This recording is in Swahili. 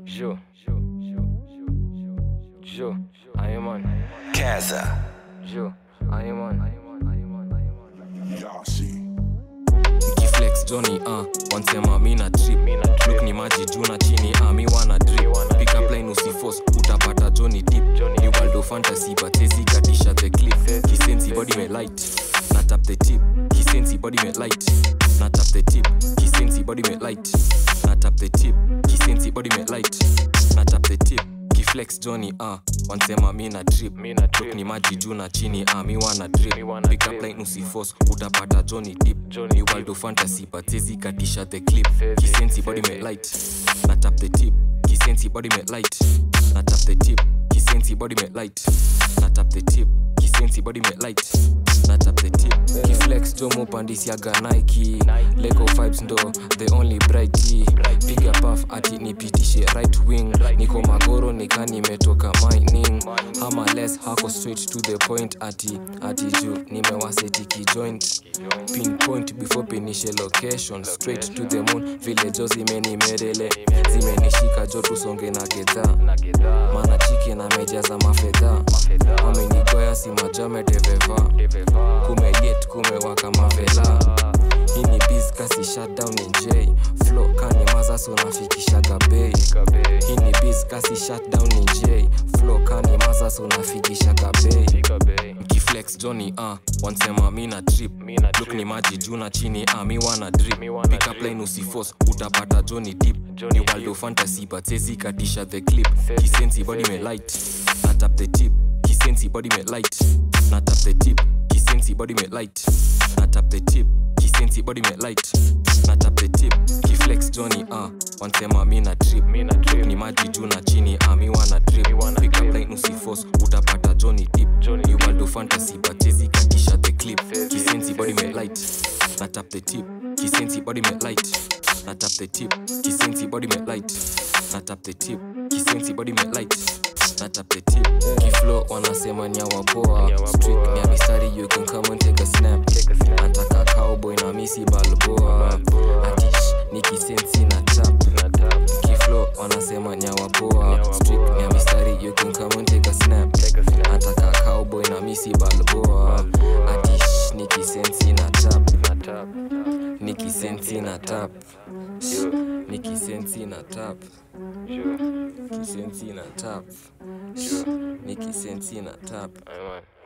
Jo, I am on Kaza. Jo, I am on Flex Johnny, wansema mina trip. Look ni maji juu na chini, mi wana drip. Pick up line usiforce, utapata Johnny deep. Ni world of fantasy, but sezi katisha the cliff. Kisensi body me light, na tap the tip. Kisensi body me light, na tap the tip. Kisensi body me light, na tap the tip. Kisensi body me light, na tap the tip. Flex Johnny, wansema mina trip. Look ni maji juu na chini, mi wana drip. Pick up line usiforce, utapata Johnny deep. Ni world of fantasy, but sezi katisha the clip. Kisensi body me light, na tap the tip. Kisensi body me light, na tap the tip. Kisensi body me light, na tap the tip. Kisensi body me light, na tap the tip. Flex Jomo pandisiaga Nike. Lego vibes ndo the only bright tea. Piga puff ati nipitishe right wing. Niko magoro nika nimetoka mining. Hama less hako straight to the point. Ati juu nimewaseti kijoint. Pinpoint before pinishe location. Straight to the moon vile jo zimenimerele. Zimenishika jo tusonge na gedha. Mana chiki na mejaza mafedha. Wamenigoya si majame teveva. Kumeliet kumewaka mavela. Hii ni biz kasi shutdown ni J. Flow kani maza so nafikishaga bay. Hii ni biz kasi shutdown ni J. Flow kani maza so nafikishaga bay. Flex Johnny, wansema mina trip. Look ni maji juu na chini, mi wana drip. Pick up line usiforce, utapata Johnny deep. Ni world of fantasy, but sezi katisha the clip. Kisensi body me light, na tap the tip. Kisensi body me light, na tap the tip. Kisensi body me light, na tap the tip. Kisensi body me light, na tap the tip. Flex Johnny, wansema mina trip. Look ni maji juu na chini, mi wana drip. Pick up line usiforce, utapata Johnny deep. Ni world of fantasy, but sezi katisha the clip. Kisensi body me light, na tap the tip. Kisensi body me light, na tap the tip. Kisensi body me light, na tap the tip. Kisensi body me light, na tap the tip. Kiflow wanasema ni wapoa. Street ni ya mistari, you can come and take a snap. Antaka cowboy na misi balboa. Atish ni kisensi na tap. Kiflow wanasema ni wapoa. Street ni ya mistari, you can come and take a snap. Antaka cowboy na misi balboa. Atish ni kisensi na tap. Ni kisensi na tap. Ni kisensi na tap. Kisensi na tap. Ni kisensi na tap.